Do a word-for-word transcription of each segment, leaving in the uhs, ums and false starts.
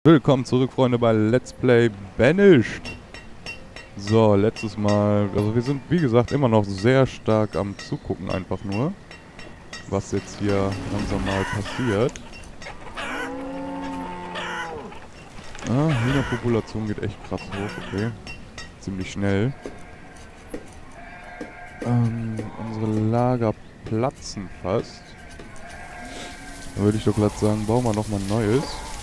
Willkommen zurück, Freunde, bei Let's Play Banished. So, letztes Mal, also wir sind, wie gesagt, immer noch sehr stark am Zugucken einfach nur, was jetzt hier langsam mal passiert. Ah, Hühnerpopulation geht echt krass hoch, okay. Ziemlich schnell. Ähm, unsere Lager platzen fast. Da würde ich doch glatt sagen, bauen wir nochmal ein neues.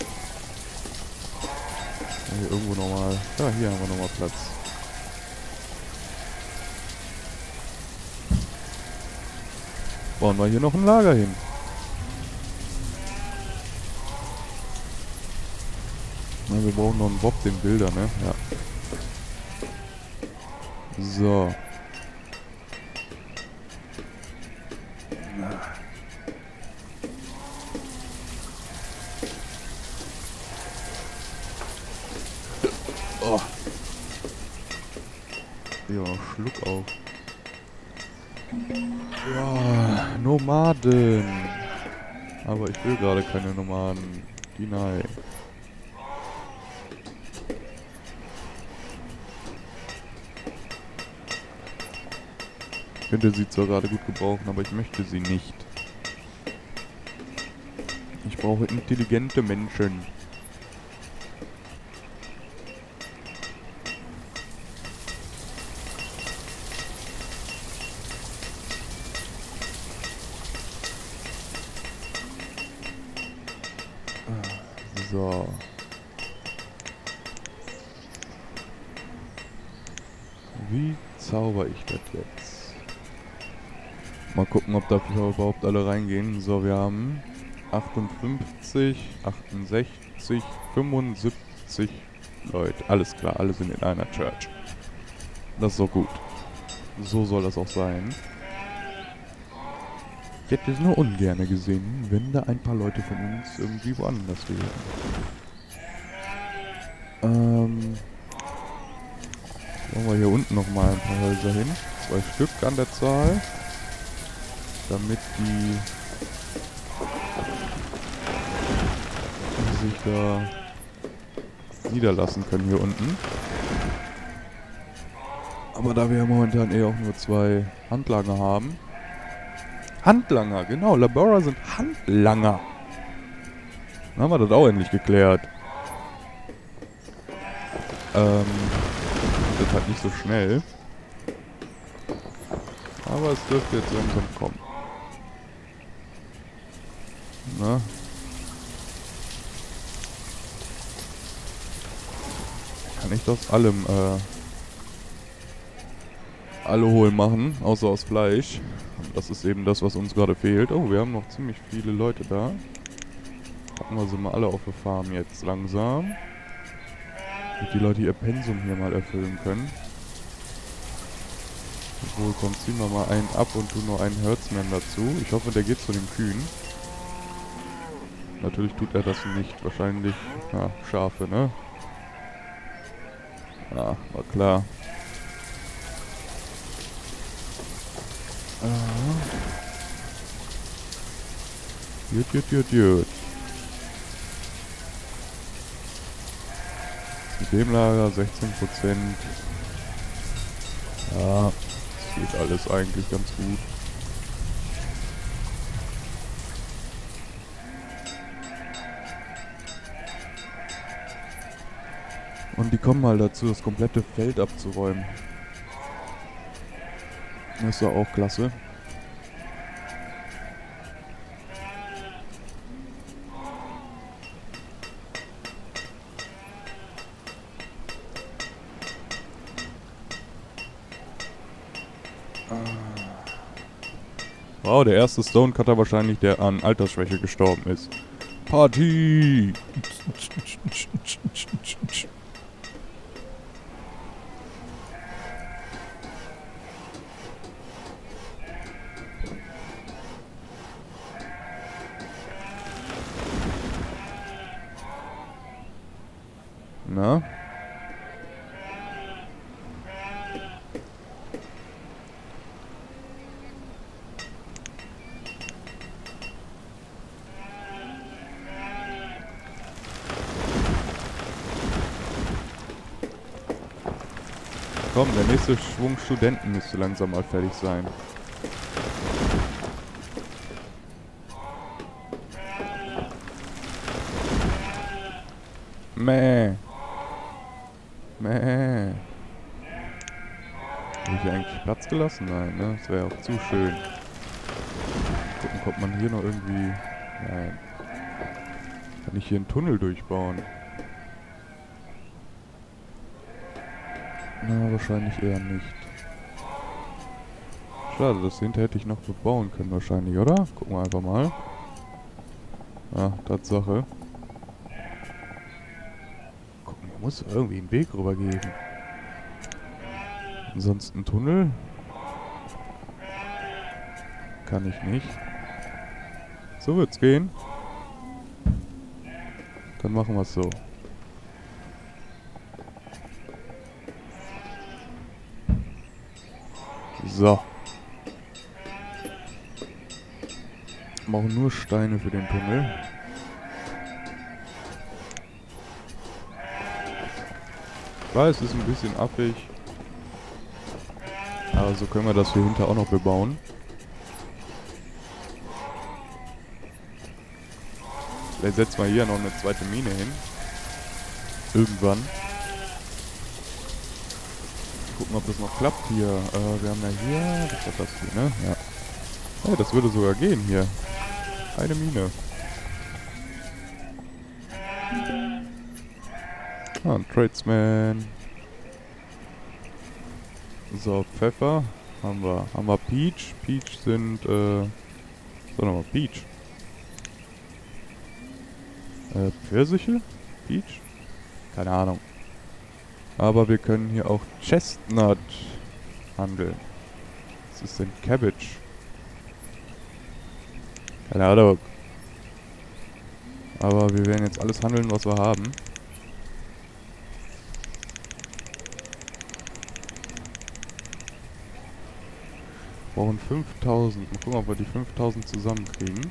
Hier irgendwo nochmal. Ja, hier haben wir nochmal Platz. Bauen wir hier noch ein Lager hin. Na, wir brauchen noch einen Bob, den Bilder, ne? Ja. So. Oh. Ja, Schluck auf. Ja, Nomaden. Aber ich will gerade keine Nomaden. Deny. Ich könnte sie zwar gerade gut gebrauchen, aber ich möchte sie nicht. Ich brauche intelligente Menschen. So. Wie zauber ich das jetzt? Mal gucken, ob da überhaupt alle reingehen. So, wir haben achtundfünfzig, achtundsechzig, fünfundsiebzig Leute. Alles klar, alle sind in einer Church. Das ist doch gut. So soll das auch sein. Ich hätte es nur ungern gesehen, wenn da ein paar Leute von uns irgendwie woanders wären. Ähm... Machen wir hier unten nochmal ein paar Häuser hin. Zwei Stück an der Zahl. Damit die, die sich da niederlassen können hier unten. Aber da wir momentan eh auch nur zwei Handlanger haben. Handlanger, genau. Labora sind Handlanger. Dann haben wir das auch endlich geklärt. Ähm... Das halt nicht so schnell. Aber es dürfte jetzt langsam kommen. Na? Kann ich das allem, äh... alle hohl machen, außer aus Fleisch. Und das ist eben das, was uns gerade fehlt. Oh, wir haben noch ziemlich viele Leute da. Packen wir sie mal alle auf der Farm jetzt langsam. Damit die Leute ihr Pensum hier mal erfüllen können. Obwohl, komm, ziehen wir mal einen ab und tun nur einen Herdsman dazu. Ich hoffe, der geht zu den Kühen. Natürlich tut er das nicht. Wahrscheinlich, ja, Schafe, ne? Ja, war klar. Ah. Jut, jut, jut, jut. Mit dem Lager sechzehn Prozent. Ja, das geht alles eigentlich ganz gut. Und die kommen mal dazu, das komplette Feld abzuräumen. Das ist ja auch klasse. Wow, der erste Stonecutter wahrscheinlich, der an Altersschwäche gestorben ist. Party! Na? Komm, der nächste Schwung Studenten müsste langsam mal fertig sein. Mäh. Mäh. Habe ich hier eigentlich Platz gelassen? Nein, ne? Das wäre auch zu schön. Gucken, kommt man hier noch irgendwie... Nein. Kann ich hier einen Tunnel durchbauen? Na, wahrscheinlich eher nicht. Schade, das hinter hätte ich noch bebauen können wahrscheinlich, oder? Gucken wir einfach mal. Ja, Tatsache. Gucken, da muss irgendwie einen Weg rüber geben. Ansonsten Tunnel? Kann ich nicht. So wird's gehen. Dann machen wir es so. So. Wir brauchen nur Steine für den Tunnel. Ich weiß, es ist ein bisschen affig. Aber so können wir das hier hinter auch noch bebauen. Vielleicht setzen wir hier noch eine zweite Mine hin. Irgendwann. Gucken, ob das noch klappt hier. Äh, wir haben ja hier... Was ist das hier, ne? Ja. Hey, das würde sogar gehen hier. Eine Mine. Ah, ein Tradesman. So, Pfeffer. Haben wir. Haben wir Peach. Peach sind, äh... So, nochmal Peach. Äh, Pfirsiche? Peach? Keine Ahnung. Aber wir können hier auch Chestnut handeln. Was ist denn Cabbage? Keine Ahnung. Aber wir werden jetzt alles handeln, was wir haben. Wir brauchen fünftausend. Mal gucken, ob wir die fünftausend zusammenkriegen.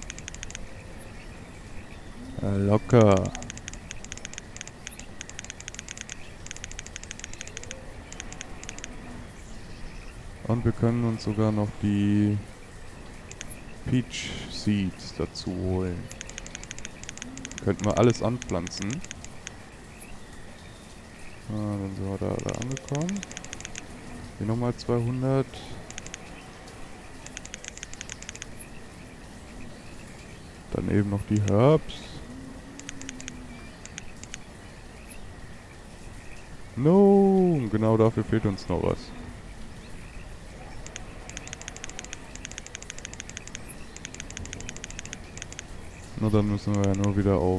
Ja, locker. Und wir können uns sogar noch die Peach Seeds dazu holen. Könnten wir alles anpflanzen. Ah, dann sind wir da, da angekommen. Hier nochmal zweihundert. Dann eben noch die Herbs. No, genau dafür fehlt uns noch was. Na, dann müssen wir ja nur wieder auf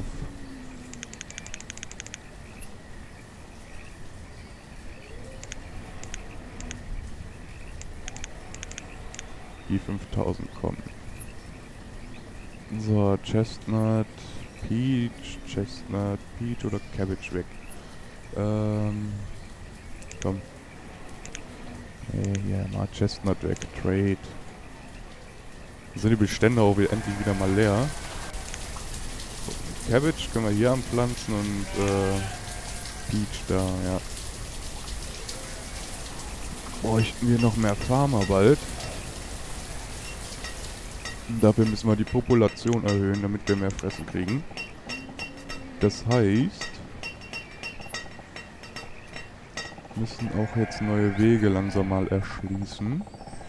die fünftausend kommen. So, Chestnut, Peach, Chestnut, Peach oder Cabbage weg. Ähm, komm. Hey, hier, mal Chestnut weg, Trade. Dann sind die Bestände auch wieder, endlich wieder mal leer. Cabbage können wir hier anpflanzen und äh, Peach da, ja. Bräuchten wir noch mehr Farmer bald. Dafür müssen wir die Population erhöhen, damit wir mehr Fressen kriegen. Das heißt, wir müssen auch jetzt neue Wege langsam mal erschließen.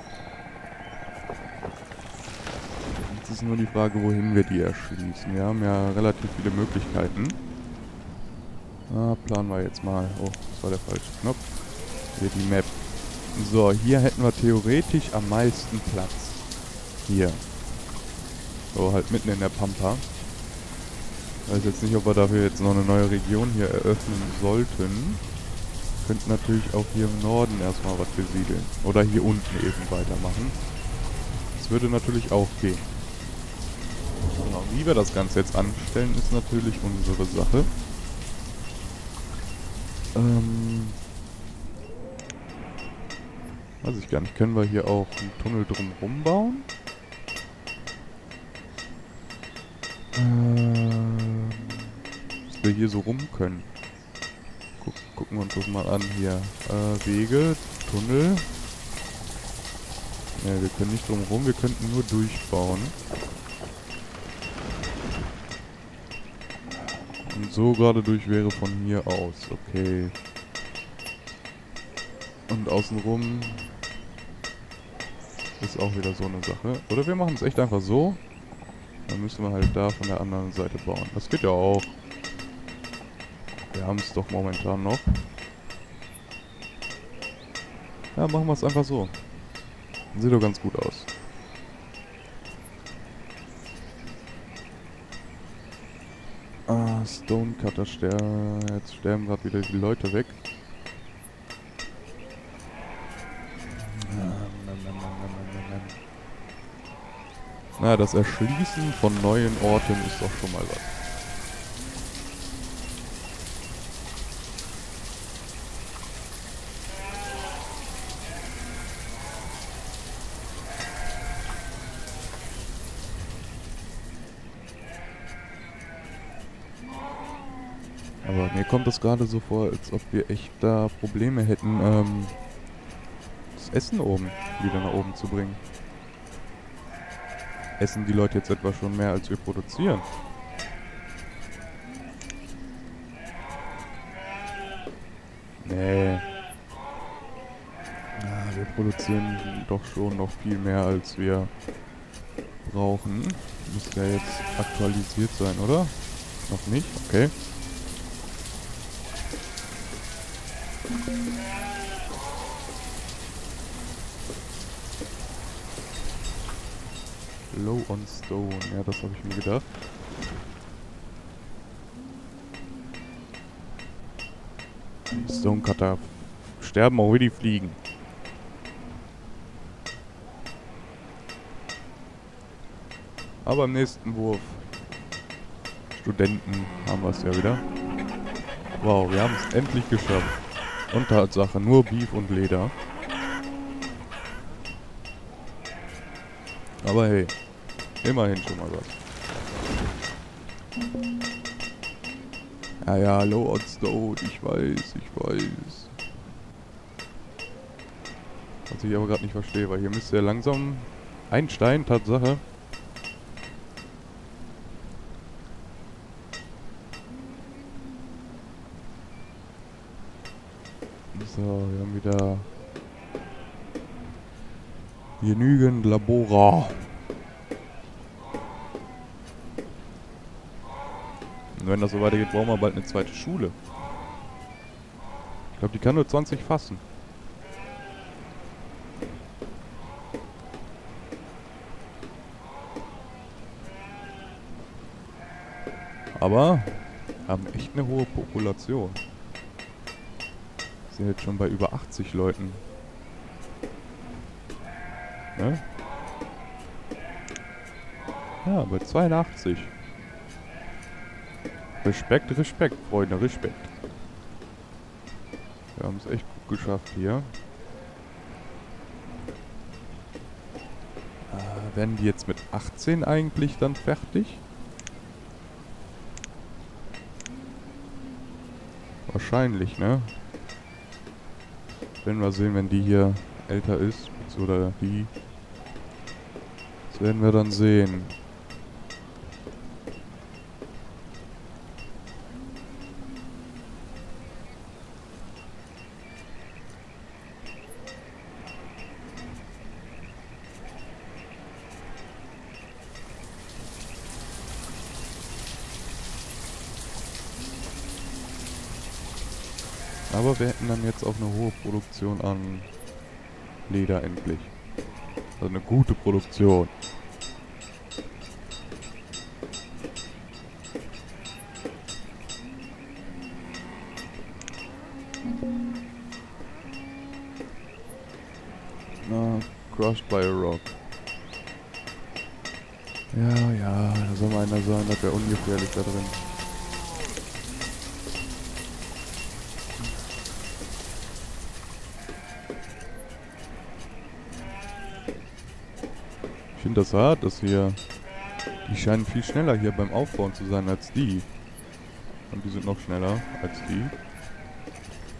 Jetzt ist nur die Frage, wohin wir die erschließen. Wir haben ja relativ viele Möglichkeiten. Ah, planen wir jetzt mal. Oh, das war der falsche Knopf. Hier die Map. So, hier hätten wir theoretisch am meisten Platz. Hier. So, halt mitten in der Pampa. Ich weiß jetzt nicht, ob wir dafür jetzt noch eine neue Region hier eröffnen sollten. Könnten natürlich auch hier im Norden erstmal was besiedeln. Oder hier unten eben weitermachen. Das würde natürlich auch gehen. Genau, wie wir das Ganze jetzt anstellen, ist natürlich unsere Sache. Ähm... Weiß ich gar nicht. Können wir hier auch einen Tunnel drumherum bauen? Ähm, dass wir hier so rum können. Guck, gucken wir uns das mal an hier. Äh, Wege, Tunnel. Ne, wir können nicht drum rum, wir könnten nur durchbauen. Und so gerade durch wäre von hier aus. Okay. Und außenrum ist auch wieder so eine Sache. Oder wir machen es echt einfach so. Dann müssen wir halt da von der anderen Seite bauen. Das geht ja auch. Wir haben es doch momentan noch. Ja, machen wir es einfach so. Sieht doch ganz gut aus. Ah, Stonecutter sterben. Jetzt sterben gerade wieder die Leute weg. Na, das Erschließen von neuen Orten ist doch schon mal was. Aber mir kommt das gerade so vor, als ob wir echt da Probleme hätten, ähm, das Essen oben wieder nach oben zu bringen. Essen die Leute jetzt etwa schon mehr, als wir produzieren? Nee. Ah, wir produzieren doch schon noch viel mehr, als wir brauchen. Müsste ja jetzt aktualisiert sein, oder? Noch nicht? Okay. Low on Stone. Ja, das habe ich mir gedacht. Stonecutter sterben auch wie die Fliegen. Aber im nächsten Wurf. Studenten haben wir es ja wieder. Wow, wir haben es endlich geschafft. Und Tatsache, nur Beef und Leder. Aber hey, immerhin schon mal was. Ja, ja, Low on Stone, ich weiß, ich weiß. Was ich aber gerade nicht verstehe, weil hier müsste ja langsam ein Stein, Tatsache. So, wir haben wieder genügend Labora. Und wenn das so weitergeht, brauchen wir bald eine zweite Schule. Ich glaube, die kann nur zwanzig fassen. Aber haben echt eine hohe Population. Sind jetzt schon bei über achtzig Leuten. Ne? Ja, bei zweiundachtzig. Respekt, Respekt, Freunde, Respekt. Wir haben es echt gut geschafft hier. Äh, werden die jetzt mit achtzehn eigentlich dann fertig? Wahrscheinlich, ne? Werden wir sehen, wenn die hier älter ist. Oder die. Das werden wir dann sehen. Aber wir hätten dann jetzt auch eine hohe Produktion an Leder endlich. Also eine gute Produktion. Na, crushed by a rock. Ja, ja, da soll mal einer sein, das wäre ungefährlich da drin. Ich finde das hart, dass hier... Die scheinen viel schneller hier beim Aufbauen zu sein als die. Und die sind noch schneller als die.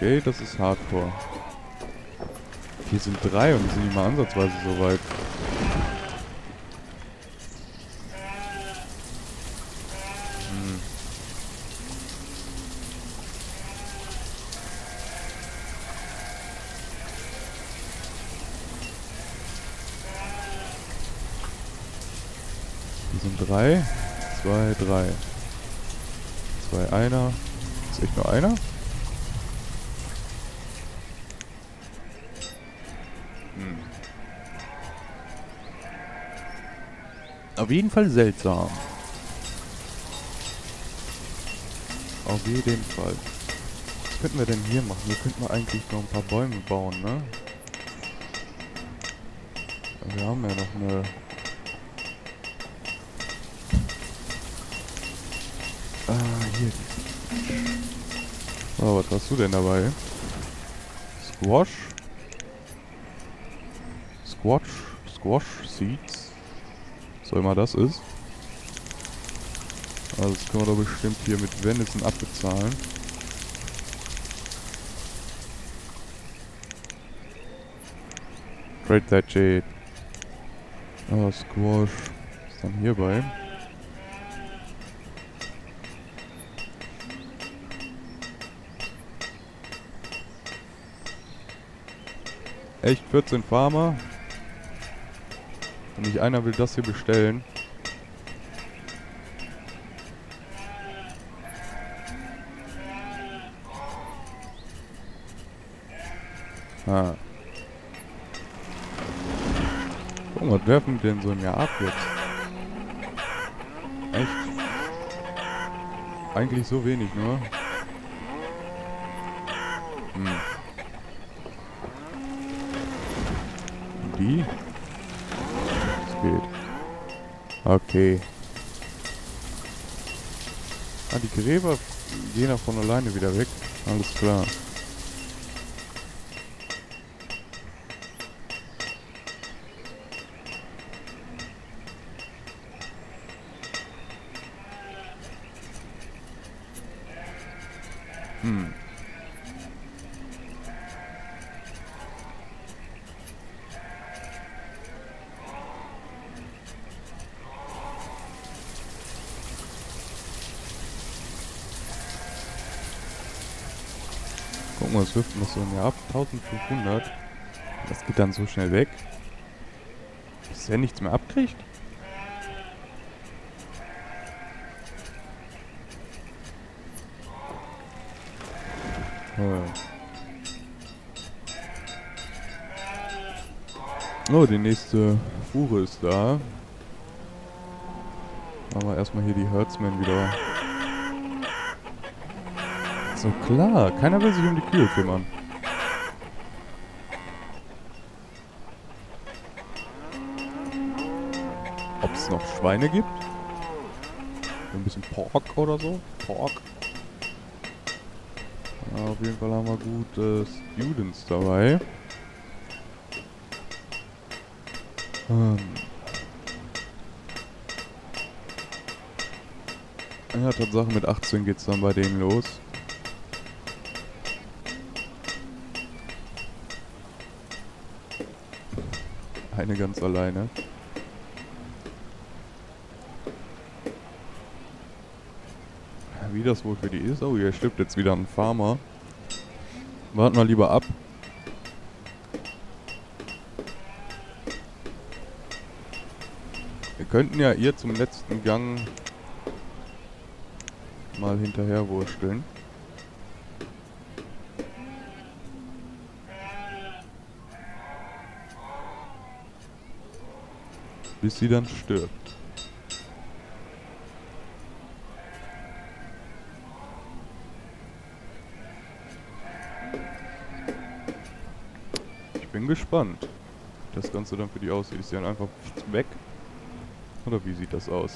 Okay, das ist Hardcore. Hier sind drei und die sind nicht mal ansatzweise so weit. Hm. Hier sind drei. Zwei, drei. Zwei, einer. Ist echt nur einer? Hm. Auf jeden Fall seltsam. Auf jeden Fall. Was könnten wir denn hier machen? Hier könnten wir eigentlich noch ein paar Bäume bauen, ne? Wir haben ja noch eine... Ah, hier. Oh, was hast du denn dabei? Squash? Squash? Squash Seeds? Was auch immer das ist. Also das können wir doch bestimmt hier mit Venison abbezahlen. Trade that shit. Ah, Squash. Was ist dann hierbei? Echt, vierzehn Farmer? Und nicht einer will das hier bestellen. Ah. Guck mal, was werfen wir denn so im Jahr ab jetzt? Echt? Eigentlich so wenig nur. Hm. Und die? Das geht. Okay. Ah, die Gräber gehen auch von alleine wieder weg. Alles klar. Hm. Guck mal, was wirft das so im Jahr ab? eintausendfünfhundert. Das geht dann so schnell weg. Dass er nichts mehr abkriegt? Oh, die nächste Fuhre ist da. Machen wir erstmal hier die Herdsmen wieder. So klar, keiner will sich um die Kühe kümmern. Ob es noch Schweine gibt? Ein bisschen Pork oder so? Pork. Ja, auf jeden Fall haben wir gute Students dabei. Ähm. Ja, Tatsache, mit achtzehn geht's dann bei denen los. Eine ganz alleine. Wie das wohl für die ist? Oh, hier stirbt jetzt wieder ein Farmer. Warten wir lieber ab. Wir könnten ja ihr zum letzten Gang mal hinterher wursteln. Bis sie dann stirbt. Ich bin gespannt, wie das Ganze dann für die aussieht. Ist sie dann einfach weg? Oder wie sieht das aus?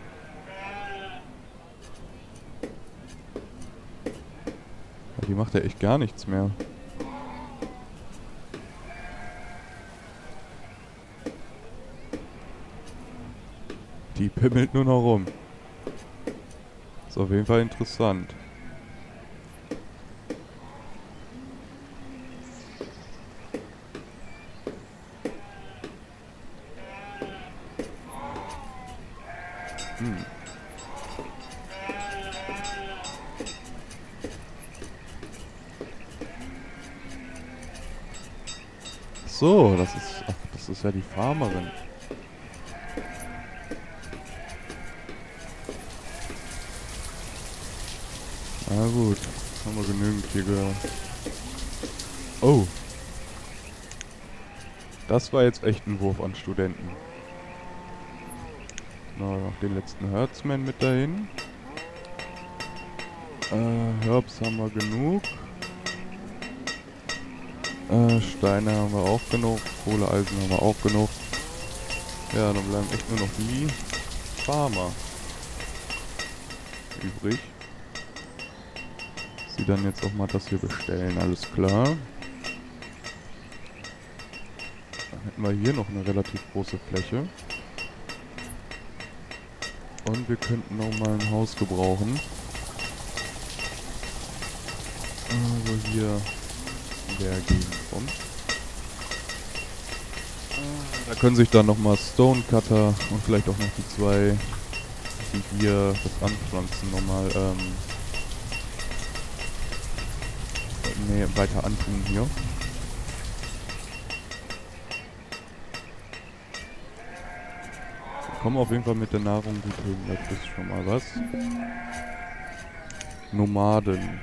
Ja, die macht ja echt gar nichts mehr. Die pimmelt nur noch rum. Ist auf jeden Fall interessant. so, das ist... Ach, das ist ja die Farmerin. Na gut, haben wir genügend hier gehört. Oh. Das war jetzt echt ein Wurf an Studenten. Na, noch den letzten Hertzman mit dahin. Äh, Herbs haben wir genug. Äh, Steine haben wir auch genug. Kohleeisen haben wir auch genug. Ja, dann bleiben echt nur noch die Farmer übrig. Sie dann jetzt auch mal das hier bestellen, alles klar. Dann hätten wir hier noch eine relativ große Fläche. Und wir könnten noch mal ein Haus gebrauchen. Also hier in der Gegend kommt. Da können sich dann nochmal Stonecutter und vielleicht auch noch die zwei, die hier das Anpflanzen nochmal ähm, nee, weiter antun hier. Wir kommen auf jeden Fall mit der Nahrung gut hin, das ist schon mal was. Nomaden.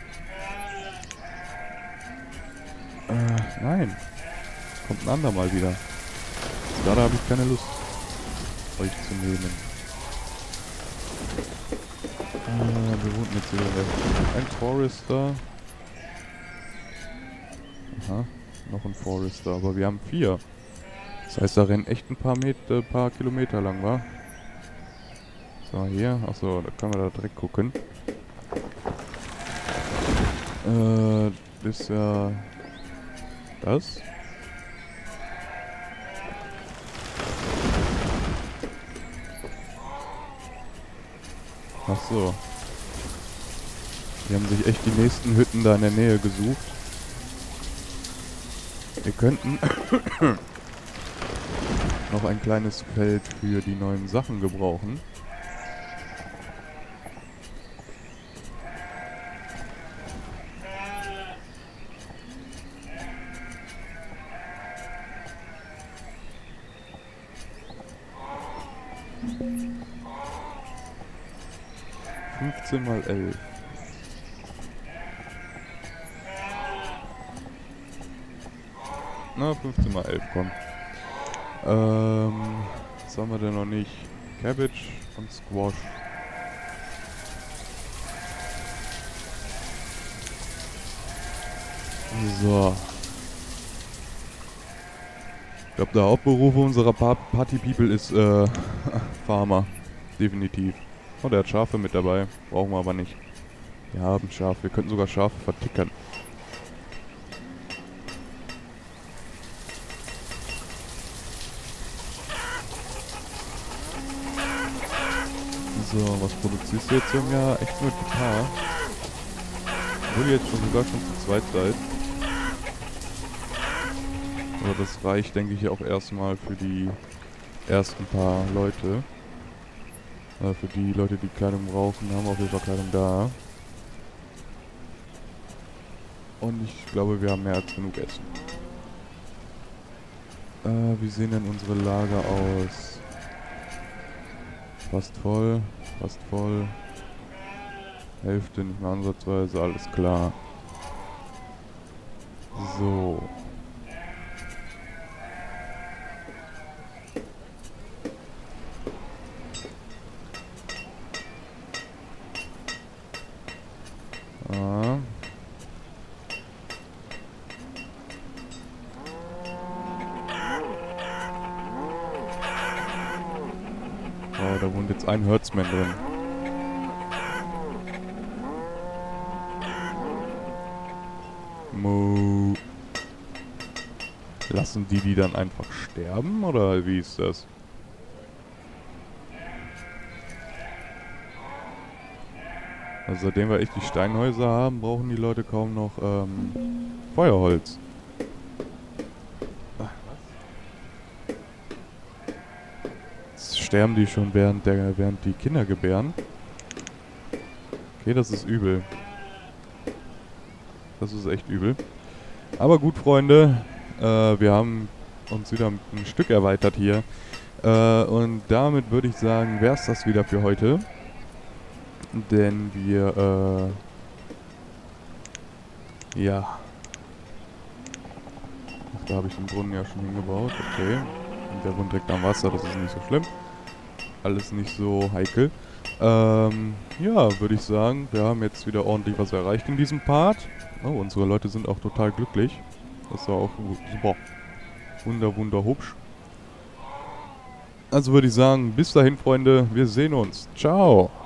Äh, nein. Kommt ein andermal wieder. Gerade habe ich keine Lust, euch zu nehmen. Äh, wir wohnen jetzt hier ein Forester. Aha, noch ein Forester, aber wir haben vier. Das heißt, da rennen echt ein paar Meter, paar Kilometer lang, wa? So, hier. Achso, da können wir da direkt gucken. Äh, das ist ja... Das? Ach so. Die haben sich echt die nächsten Hütten da in der Nähe gesucht. Wir könnten noch ein kleines Feld für die neuen Sachen gebrauchen. fünfzehn mal elf. Na, fünfzehn mal elf, komm. Ähm, was haben wir denn noch nicht? Cabbage und Squash. So. Ich glaube, der Hauptberuf unserer pa Party People ist äh, Farmer. Definitiv. Oh, der hat Schafe mit dabei. Brauchen wir aber nicht. Wir haben Schafe. Wir könnten sogar Schafe vertickern. So, was produzierst du jetzt im Jahr? Echt nur ein paar. Obwohl ihr jetzt schon sogar schon zu zweit seid. Aber das reicht, denke ich, auch erstmal für die ersten paar Leute. Äh, für die Leute, die Kleidung brauchen, haben wir auf jeden Fall Kleidung da. Und ich glaube, wir haben mehr als genug Essen. Äh, wie sehen denn unsere Lager aus? Fast voll, fast voll. Hälfte, nicht mehr ansatzweise, alles klar. So. Ah. Oh, da wohnt jetzt ein Hertzman drin. Mo. Lassen die die dann einfach sterben, oder wie ist das? Also seitdem wir echt die Steinhäuser haben, brauchen die Leute kaum noch ähm, Feuerholz. Jetzt sterben die schon während, der, während die Kinder gebären. Okay, das ist übel. Das ist echt übel. Aber gut, Freunde. Äh, wir haben uns wieder ein Stück erweitert hier. Äh, und damit würde ich sagen, wäre es das wieder für heute. Denn wir, äh, ja. Ach, da habe ich den Brunnen ja schon hingebaut. Okay. Und der wohnt direkt am Wasser, das ist nicht so schlimm. Alles nicht so heikel. Ähm, ja, würde ich sagen, wir haben jetzt wieder ordentlich was erreicht in diesem Part. Oh, unsere Leute sind auch total glücklich. Das war auch super. Wunder, wunder hübsch. Also würde ich sagen, bis dahin, Freunde, wir sehen uns. Ciao.